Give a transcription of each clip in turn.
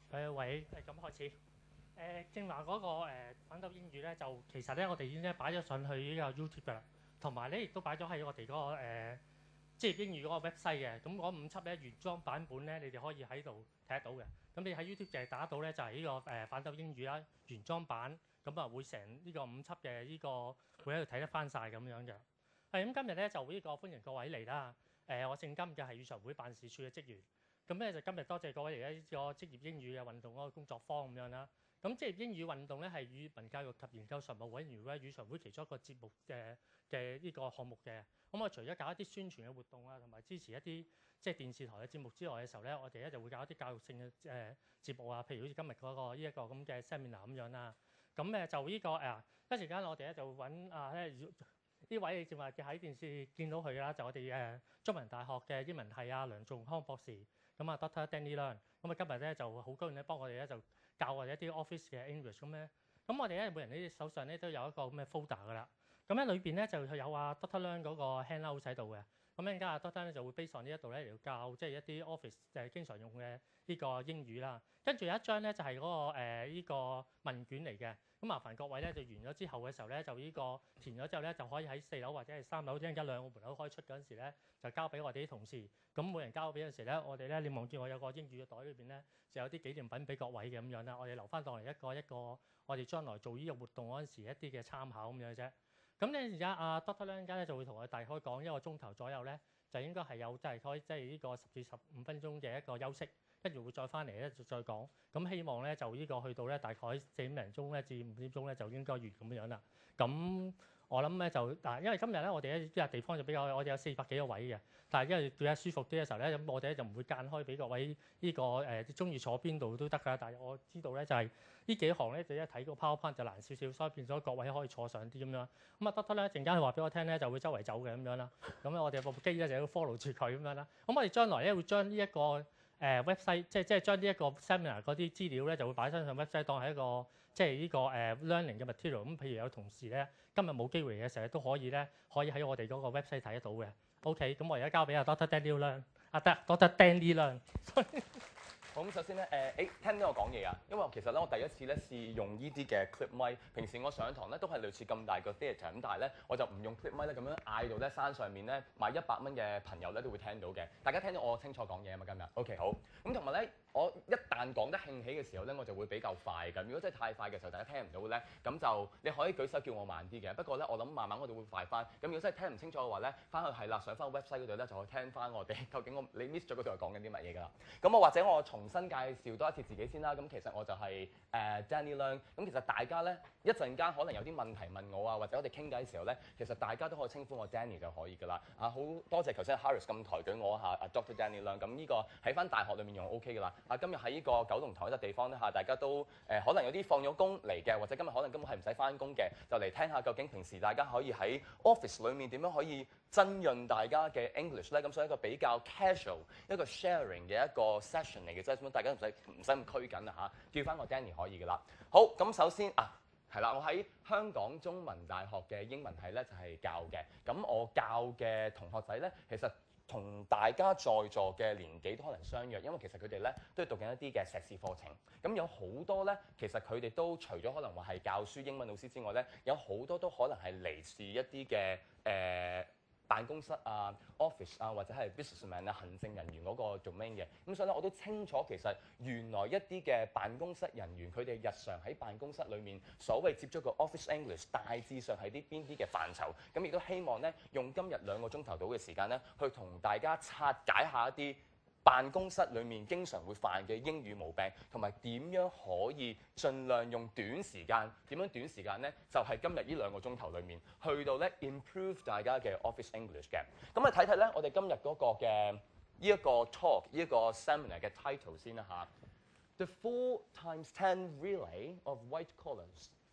喂，咁開始。正話嗰個反斗英語咧，就其實咧我哋已經咧擺咗上去呢個 YouTube 㗎啦，同埋咧亦都擺咗喺我哋嗰個職業英語嗰個 website 嘅。咁嗰5輯咧原裝版本咧，你哋可以喺度睇得到嘅。咁你喺 YouTube 就係打到咧，就係呢個反斗英語啦，原裝版。咁啊會成呢個5輯嘅呢個會喺度睇得翻晒咁樣嘅。咁今日咧就呢個歡迎各位嚟啦。我姓金嘅係語常會辦事處嘅職員。咁咧就今日多謝各位嚟呢個職業英語嘅運動嗰個工作坊咁樣啦。咁職業英語運動咧係語文教育及研究常務委員會語常會其中一個節目嘅呢個項目嘅。咁我除咗搞一啲宣傳嘅活動啊，同埋支持一啲即係電視台嘅節目之外嘅時候咧，我哋咧就會搞一啲教育性嘅節目啊，譬如好似今日嗰個呢一個咁嘅 seminar 咁樣啦。咁就呢個一陣間我哋咧就揾呢位你正話喺電視見到佢啦，就我哋中文大學嘅英文系梁仲康博士。咁Dr. Danny Leung，咁今日咧就好高興咧幫我哋咧就教我哋一啲 Office 嘅 English 咁咧。咁我哋咧每人呢手上咧都有一個咁嘅 folder 噶啦。咁咧裏邊咧就有Dr. Leung 嗰個 handout 喺度嘅。咁一陣間Dr. Leung就會 base on呢一度咧嚟教即係一啲 Office 經常用嘅呢個英語啦。跟住有一張咧就係嗰個呢個問卷嚟嘅。咁麻煩各位咧就完咗之後嘅時候咧就呢個填咗之後咧就可以喺4樓或者係3樓一陣間2個門口開出嗰陣時咧就交俾我哋啲同事。咁每人交俾嗰陣時咧，我哋咧你望見我有個英語嘅袋裏邊咧就有啲紀念品俾各位嘅咁樣啦。我哋留翻當嚟一個我哋將來做呢個活動嗰陣時一啲嘅參考咁樣啫。咁咧而家Dr. Leung咧就會同我哋大概講1個鐘頭左右咧，就應該係有大概即係呢個10至15分鐘嘅一個休息。跟住會再翻嚟咧，就再講。咁希望咧就呢個去到咧大概4點零鐘咧至5點鐘咧就應該完咁樣啦。咁我諗咧就因為今日咧我哋呢個地方就比較我哋有400幾個位嘅，但係因為比較舒服啲嘅時候咧，咁我哋咧就唔會間開俾各位呢個中意坐邊度都得㗎。但係我知道咧就係呢幾行咧就一睇個 PowerPoint 就難少少，所以變咗各位可以坐上啲咁樣。咁得咧陣間佢話俾我聽咧就會周圍走嘅咁樣啦。咁咧我哋部機咧就要 follow 住佢咁樣啦。咁我哋將來咧會將呢一個website 即係將呢一個 seminar 嗰啲資料咧就會擺上 website 當係一個即係呢個learning 嘅 material。咁譬如有同事咧今日冇機會嘅時候都可以喺我哋嗰個 website 睇得到嘅。OK， 咁我而家交俾Dr. Danny Leung，Dr. Danny Leung。 好，咁首先咧，聽到我講嘢啊，因為其實咧我第一次咧試用呢啲嘅 clip 咪，平時我上堂咧都係類似咁大個 theatre， 咁但係咧我就唔用 clip 咪咧咁樣嗌到咧山上面咧買100蚊嘅朋友咧都會聽到嘅。大家聽到我清楚講嘢啊嘛今日 ？OK 好，咁同埋咧我一旦講得興起嘅時候咧，我就會比較快咁。如果真係太快嘅時候，大家聽唔到咧，咁就你可以舉手叫我慢啲嘅。不過咧我諗慢慢我哋會快翻。咁如果真係聽唔清楚嘅話咧，翻去係啦，上翻 website 嗰度咧就可以聽翻我哋究竟你 miss 咗嗰度係講緊啲乜嘢㗎啦。咁我或者我重新介紹多一次自己先啦。咁其實我就係Danny Leung。咁其實大家咧一陣間可能有啲問題問我啊，或者我哋傾偈嘅時候咧，其實大家都可以稱呼我 Danny 就可以㗎啦。好多謝頭先 Harris 咁抬舉我下Dr. Danny Leung。咁呢個喺翻大學裏面用 OK 㗎啦。今日喺呢個九龍塘呢個地方咧大家都可能有啲放咗工嚟嘅，或者今日可能根本係唔使翻工嘅，就嚟聽下究竟平時大家可以喺 office 裏面點樣可以增潤大家嘅 English 咧。咁所以一個比較 casual 一個 sharing 嘅一個 session 嚟嘅啫，咁大家唔使咁拘謹啊嚇，叫翻我 Danny 可以㗎啦。好，咁首先係啦，我喺香港中文大學嘅英文系咧就係教嘅。咁我教嘅同學仔咧，其實同大家在座嘅年紀都可能相若，因為其實佢哋咧都係讀緊一啲嘅碩士課程。咁有好多咧，其實佢哋都除咗可能話係教書英文老師之外咧，有好多都可能係嚟自一啲嘅辦公室office 或者係 businessman 行政人員嗰個 domain 嘅。咁所以咧，我都清楚其實原來一啲嘅辦公室人員佢哋日常喺辦公室裏面所謂接觸嘅 office English 大致上係邊啲嘅範疇。咁亦都希望咧用今日2個鐘頭到嘅時間咧，去同大家拆解下一啲辦公室裏面經常會犯嘅英語毛病，同埋點樣可以盡量用短時間，點樣短時間呢？就係今日呢2個鐘頭裏面，去到咧 improve 大家嘅 office English 嘅。咁啊睇睇咧，我哋今日嗰個嘅呢一個 talk， 呢一個 seminar 嘅 title 先啦嚇。The 4 times 10 relay of white collars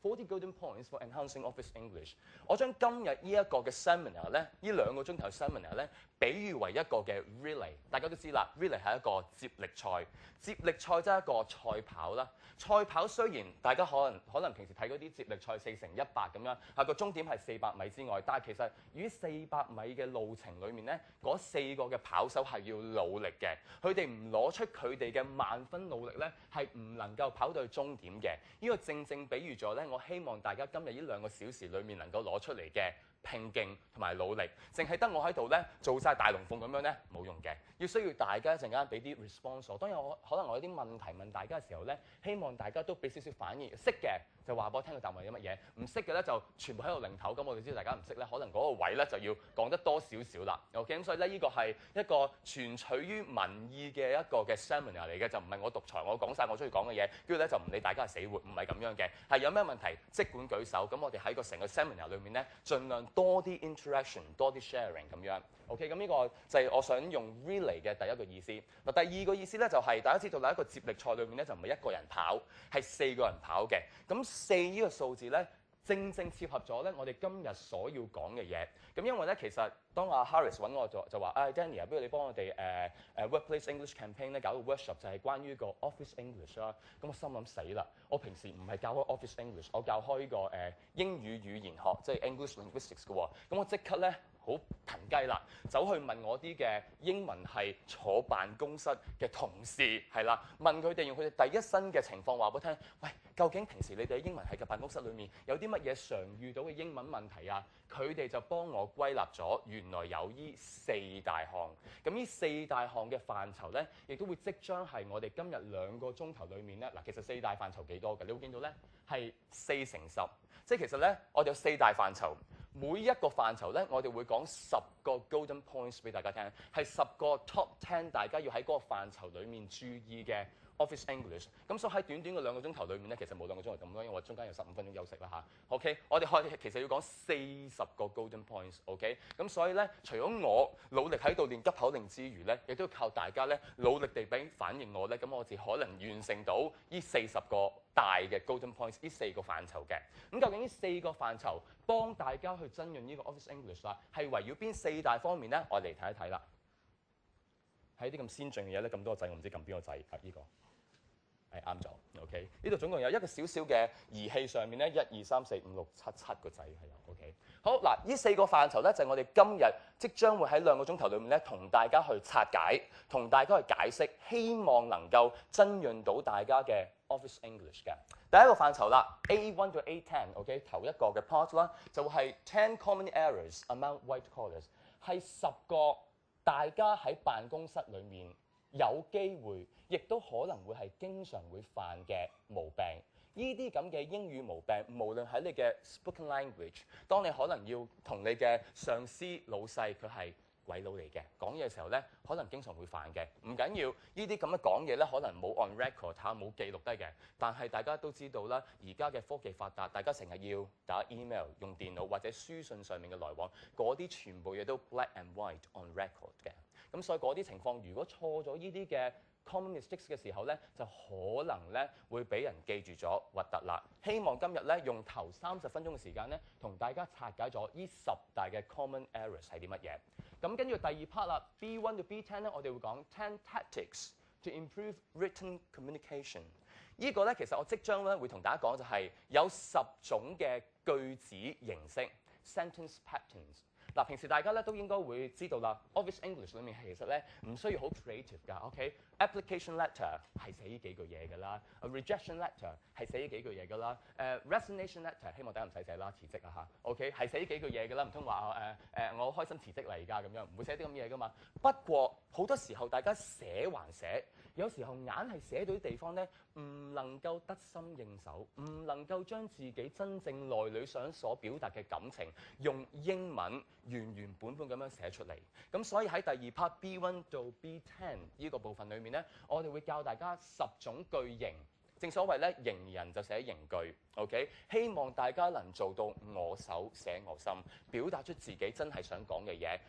40 golden points for enhancing office English。我將今日呢一個嘅 seminar 咧，呢2個鐘頭 seminar 咧，比喻為一個嘅 relay。大家都知啦 ，relay 係一個接力賽，接力賽即係一個賽跑啦。賽跑雖然大家可能平時睇嗰啲接力賽4×100咁樣，個終點係400米之外，但係其實於400米嘅路程裡面咧，嗰4個嘅跑手係要努力嘅，佢哋唔攞出佢哋嘅萬分努力咧，係唔能夠跑到去終點嘅。呢個正正比喻咗咧，我希望大家今日呢2個小時裡面能夠攞出嚟嘅拼勁同埋努力，淨係得我喺度咧做晒大龍鳳咁樣咧冇用嘅，要需要大家一陣間俾啲 response。當然可能我有啲問題問大家嘅時候咧，希望大家都俾少少反應。識嘅就話俾我聽個答案係啲乜嘢，唔識嘅咧就全部喺度擰頭。咁我哋知道大家唔識咧，可能嗰個位咧就要講得多少少啦。OK， 咁所以咧呢個係一個全取於民意嘅一個嘅 seminar 嚟嘅，就唔係我獨裁，我講晒我中意講嘅嘢，跟住咧就唔理大家係死活，唔係咁樣嘅。係有咩問題即管舉手，咁我哋喺個成個 seminar 裏面咧，盡量多啲 interaction， 多啲 sharing 咁樣。OK， 咁呢個就係我想用 relay 嘅第一個意思。嗱，第二個意思咧就係、大家知道啦，一個接力賽裏面咧就唔係1個人跑，係4個人跑嘅。咁4呢個數字咧，正正切合咗咧我哋今日所要講嘅嘢。咁因為咧其實當阿 Harris 揾我就話Danny 不如你幫我哋Workplace English Campaign 咧搞個 workshop 就係關於個 Office English 啦。咁我心諗死啦，我平時唔係教開 Office English， 我教開呢個英語語言學，即係 English Linguistics 嘅喎。咁我即刻咧好騰雞啦，走去問我啲嘅英文系坐辦公室嘅同事係啦，問佢哋用佢哋第一身嘅情況話俾我聽，喂，究竟平時你哋喺英文系嘅辦公室裏面有啲乜嘢常遇到嘅英文問題啊？佢哋就幫我歸納咗，原來有呢4大項。咁呢4大項嘅範疇咧，亦都會即將係我哋今日2個鐘頭裏面咧，嗱，其實4大範疇幾多嘅？你會見到咧係4×10，即係其實咧我哋有4大範疇。每一個範疇咧，我哋會講10個 golden points 俾大家聽，係10個 top 10大家要喺嗰個範疇裡面注意嘅 Office English。咁所以喺短短嘅2個鐘頭裏面咧，其實冇2個鐘頭咁多，因為我中間有15分鐘休息啦嚇。OK， 我哋其實要講40個 golden points。OK， 咁所以咧，除咗我努力喺度練急口令之餘咧，亦都要靠大家咧努力地俾反應我咧，咁我至可能完成到呢40個大嘅 golden points， 呢4個範疇嘅。咁究竟呢4個範疇幫大家去增潤呢個 Office English 啦，係圍繞邊4大方面咧？我哋嚟睇一睇啦。喺啲咁先進嘅嘢咧，咁多個掣，我唔知撳邊個掣啊？呢個係啱咗。OK， 呢度總共有一個小小嘅儀器上面咧，1、2、3、4、5、6、7個掣係有。OK， 好嗱，呢4個範疇咧就係我哋今日即將會喺2個鐘頭裏面咧，同大家去拆解，同大家去解釋，希望能夠增潤到大家嘅 Office English 嘅。第一個範疇啦 ，A1 到 A10，OK， 頭一個嘅 part 啦，就係10 common errors among white collars， 係10個大家喺辦公室裏面有機會，亦都可能會係經常會犯嘅毛病。呢啲咁嘅英語毛病，無論喺你嘅 spoken language， 當你可能要同你嘅上司老細佢係鬼佬嚟嘅，講嘢嘅時候咧，可能經常會犯嘅。唔緊要，呢啲咁嘅講嘢咧，可能冇 on record 嚇，冇記錄低嘅。但係大家都知道啦，而家嘅科技發達，大家成日要打 email、用電腦或者書信上面嘅來往，嗰啲全部嘢都 black and white on record 嘅。咁所以嗰啲情況，如果錯咗呢啲嘅 common mistakes 嘅時候咧，就可能咧會俾人記住咗核突啦。希望今日咧用頭30分鐘嘅時間咧，同大家拆解咗呢10大嘅 common errors 係啲乜嘢。咁跟住第二 part 啦 ，B1 到 B10 咧，我哋會講10 tactics to improve written communication。呢個咧其實我即將咧會同大家講就係有10種嘅句子形式 sentence patterns。嗱，平時大家咧都應該會知道啦 ，Office English 裏面其實咧唔需要好 creative 㗎 ，OK？Application letter 係寫呢幾句嘢㗎啦 ，rejection letter 係寫呢幾句嘢㗎啦，resignation letter 希望大家唔使寫啦，辭職啊嚇 ，OK？ 係寫呢幾句嘢㗎啦，唔通話我好開心辭職嚟而家咁樣，唔會寫啲咁嘢㗎嘛。不過好多時候大家寫還寫，有時候硬係寫到啲地方咧，唔能夠得心應手，唔能夠將自己真正內裏想所表達嘅感情用英文原本咁樣寫出嚟。咁所以喺第二 part B1 到 B10 呢個部分裏面咧，我哋會教大家10種句型。正所謂咧，型人就寫型句 ，OK？ 希望大家能做到我手寫我心，表達出自己真係想講嘅嘢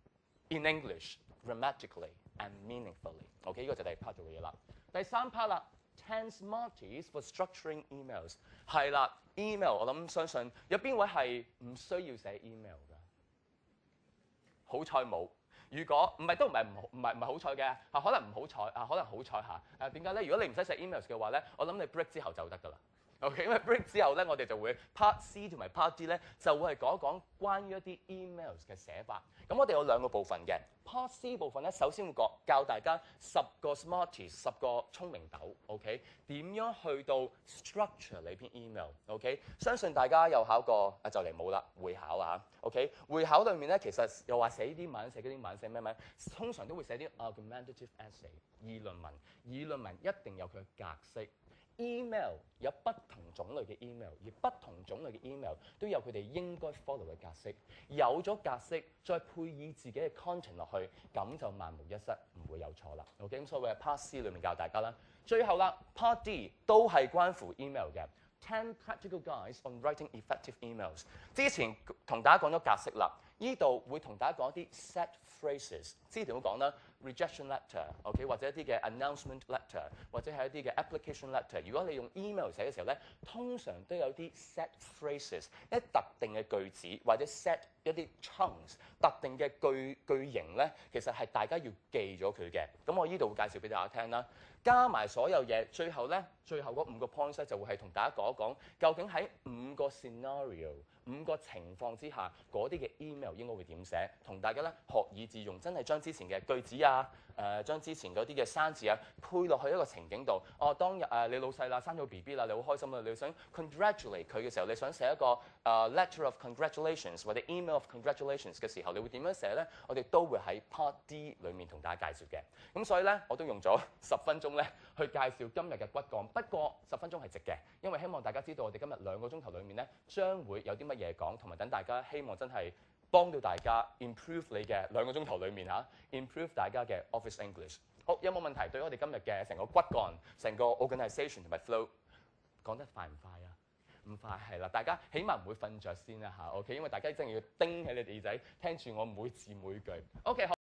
in English, grammatically and meaningfully。OK？ 呢個就係第二 part 做嘅嘢啦。第三 part 啦 10 Smarties for structuring emails。係啦 ，email 我諗相信有邊位係唔需要寫 email 㗎？好彩冇。如果唔係都唔係好彩嘅，可能唔好彩可能好彩嚇。點解咧？如果你唔使寫 emails 嘅話咧，我諗你 break 之後就得㗎啦。OK， 因為 break 之後咧，我哋就會 part C 同埋 part D 咧，就會係講一講關於一啲 emails 嘅寫法。咁我哋有兩個部分嘅 part C 部分咧，首先會教大家10個 Smarties， 10個聰明豆。OK， 點樣去到 structure 你篇 email？OK， 相信大家有考過就嚟冇啦，會考啊。OK， 會考裏面咧，其實又話寫呢啲文，寫嗰啲文，寫咩文？通常都會寫啲 argumentative essay 議論文，議論文一定有佢嘅格式。email 有不同種類嘅 email， 而不同種類嘅 email 都有佢哋應該 follow 嘅格式。有咗格式，再配以自己嘅 content 落去，咁就萬無一失，唔會有錯啦。OK， 咁所以喺 Part C 裏面教大家啦。最後啦 ，Part D 都係關乎 email 嘅。10 practical guides on writing effective emails。之前同大家講咗格式啦，呢度會同大家講一啲 set phrases。之前都講啦 ，rejection letter，OK， 或者一啲嘅 announcement letter， 或者係一啲嘅 application letter。如果你用 email 寫嘅時候咧，通常都有啲 set phrases， 一啲特定嘅句子，或者 set 一啲 chunks， 特定嘅句型咧，其實係大家要記咗佢嘅。咁我呢度會介紹俾大家聽啦。加埋所有嘢，最後嗰5個 points 咧，就會係同大家講一講，究竟喺5個 scenario、5個情況之下，嗰啲嘅 email 應該會點寫，同大家咧學以致用，真係將之前嘅句子啊，將之前嗰啲嘅生字啊，配落去一個情景度。哦，當日你老細啦，生咗 BB 啦，你好開心啦，你想 congratulate 佢嘅時候，你想寫一個letter of congratulations 或者 email of congratulations 嘅時候，你會點樣寫咧？我哋都會喺 Part D 裡面同大家介紹嘅。咁所以咧，我都用咗10分鐘咧去介紹今日嘅骨幹。不過10分鐘係值嘅，因為希望大家知道我哋今日2個鐘頭裡面咧，將會有啲乜嘢講，同埋等大家希望真係幫到大家 improve 你嘅2個鐘頭裡面improve 大家嘅 Office English。好，有冇問題？對我哋今日嘅成個骨幹、成個 organisation 同埋 flow 講得快唔快啊？唔快係啦，大家起碼唔會瞓着先啦嚇。OK， 因為大家真係要盯起你哋耳仔，聽住我每字每句。OK， 好。